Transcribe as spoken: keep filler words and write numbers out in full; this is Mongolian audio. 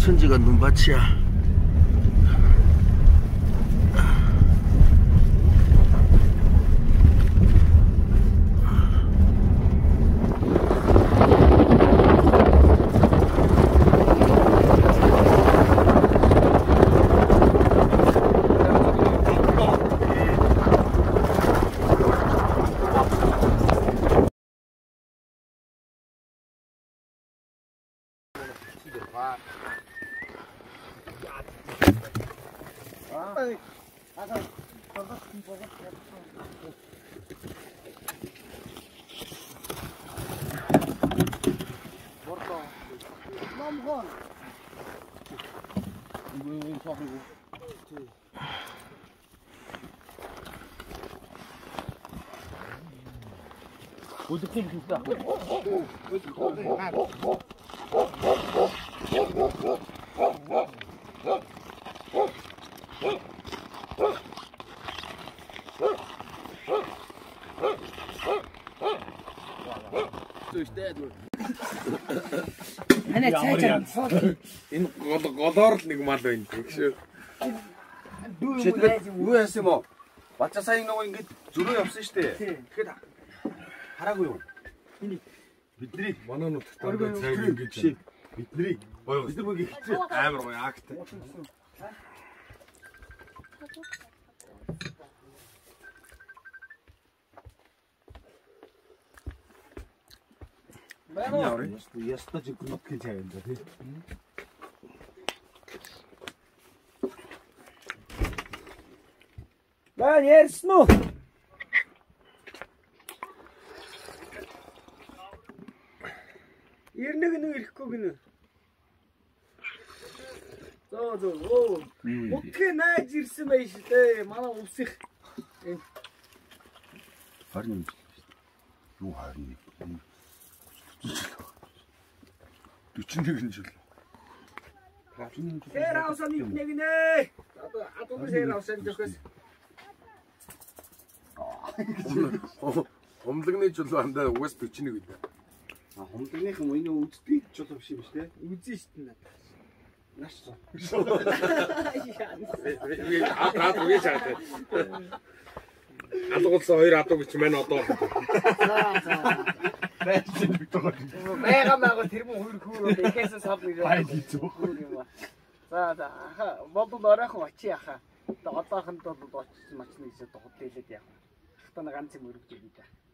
천지가 눈밭이야. 어떻게 됐어? Ana цаашаа сууд. Энэ голоор л нэг мал байна гэж. Юу яасан юм уу? Бачаа сайн нөгөө ингэж зөрөө явсан шүү дээ. Тэгэхээр хараагүй юу? Бидний Манай нутагт одоо цайг ингэж бидний гоё бид нар мөг ихтэй амар гоё акт. Яа, яста чи гүнэтгэж чаав юм да тий. Баа ярьсан уу? Ирнэг нэг ирэхгүй гинэ. Зөө зөө оо. Утгээ нааж ирсэн байж тээ. Манай увсих. Харин юу харин дөрвөн жил. Сэр авсан нэг нэ. Одоо адуу сэр авсан дөхөс. Хомлогны чулуу андаа угаас дөрвөн нэг үү. А хомлогных юм энэ үздэг чулуу биш юм шүү дээ. Үзэн шүү дээ. Наш. Аа аа үгүй чаатай. Алгуулсан хоёр адуу гэж маань одоо. Мега мега тэр мөн хөр хөр ихээс сав нэр. За за бодол оройхон очи яха. Одоо одоохонд бол очиж мачна гэж доход хэлээд яах. Хатана ганц юм өргөж өгье да.